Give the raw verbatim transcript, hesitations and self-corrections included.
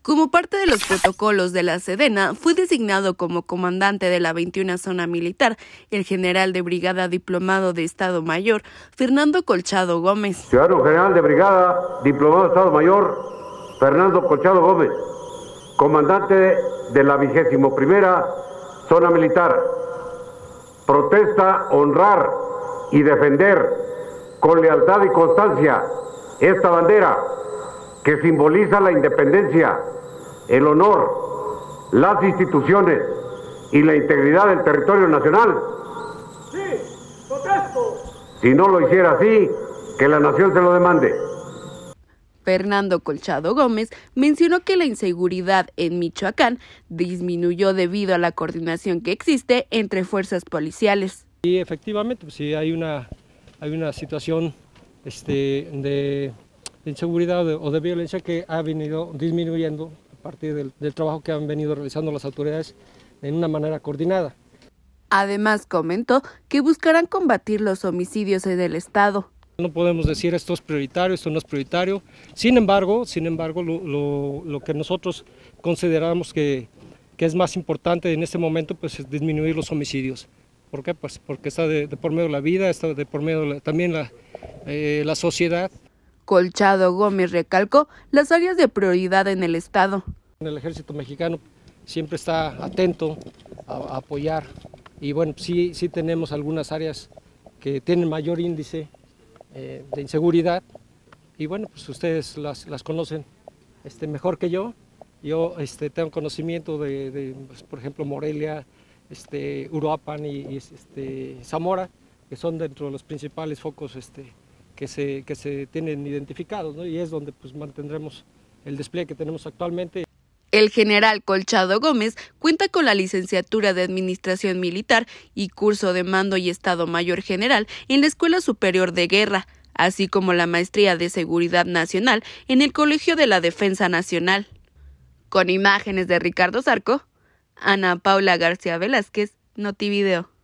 Como parte de los protocolos de la Sedena, fue designado como comandante de la veintiuna Zona Militar el general de brigada diplomado de Estado Mayor, Fernando Colchado Gómez. Ciudadano general de brigada diplomado de Estado Mayor, Fernando Colchado Gómez, comandante de la vigésimo primera Zona Militar. Protesta honrar y defender con lealtad y constancia esta bandera que simboliza la independencia, el honor, las instituciones y la integridad del territorio nacional. Sí, protesto. Si no lo hiciera así, que la nación se lo demande. Fernando Colchado Gómez mencionó que la inseguridad en Michoacán disminuyó debido a la coordinación que existe entre fuerzas policiales. Y efectivamente, pues, sí hay una, hay una situación este, de, de inseguridad o de, o de violencia que ha venido disminuyendo a partir del, del trabajo que han venido realizando las autoridades en una manera coordinada. Además, comentó que buscarán combatir los homicidios en el estado. No podemos decir esto es prioritario, esto no es prioritario. Sin embargo, sin embargo, lo, lo, lo que nosotros consideramos que, que es más importante en este momento, pues, es disminuir los homicidios. ¿Por qué? Pues porque está de, de por medio la vida, está de por medio la, también la, eh, la sociedad. Colchado Gómez recalcó las áreas de prioridad en el estado. El ejército mexicano siempre está atento a, a apoyar y bueno, sí, sí tenemos algunas áreas que tienen mayor índice Eh, de inseguridad y bueno, pues ustedes las, las conocen este, mejor que yo. Yo este, tengo conocimiento de, de pues, por ejemplo, Morelia, este, Uruapan y, y este, Zamora, que son dentro de los principales focos este, que, se, que se tienen identificados, ¿no? Y es donde pues, mantendremos el despliegue que tenemos actualmente. El general Colchado Gómez cuenta con la licenciatura de Administración Militar y curso de Mando y Estado Mayor General en la Escuela Superior de Guerra, así como la maestría de Seguridad Nacional en el Colegio de la Defensa Nacional. Con imágenes de Ricardo Zarco, Ana Paula García Velázquez, Notivideo.